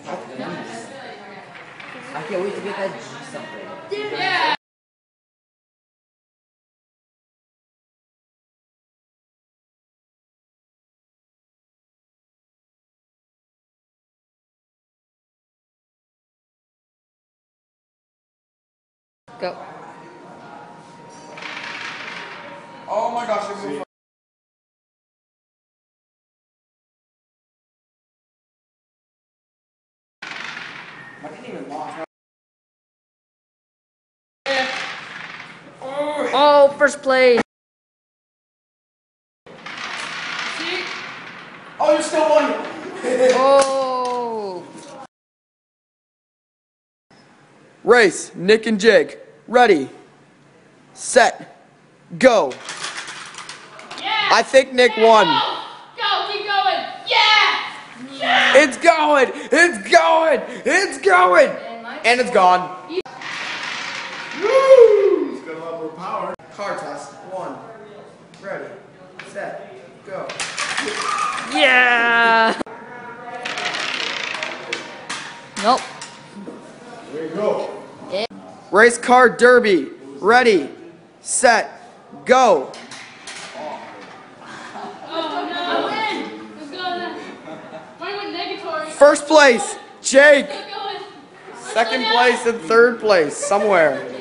I can't wait to get that G something. Yeah. Go. Oh my gosh, I didn't even launch. Oh, first place. Oh, you're still one. Oh. Race, Nick and Jake. Ready, set, go. Yeah. I think Nick won. Go, keep going. Yeah. Yeah. It's going. It's going. It's going. And it's gone. Woo! He's got a lot more power. Car test. 1. Ready, set, go. Yeah. Nope. There you go. Race car derby. Ready, set, go. Oh no. I win. Let's go. Mine went negatory. First place, Jake. Keep going. Second place and third place, somewhere.